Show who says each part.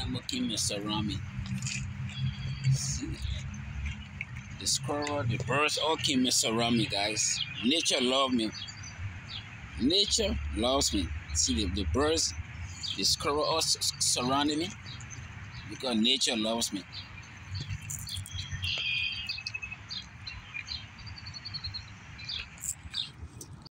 Speaker 1: animal came and surround me. See, the squirrel, the birds all came and surround me, guys. Nature loves me. Nature loves me. See the birds, the squirrel all surrounding me because nature loves me.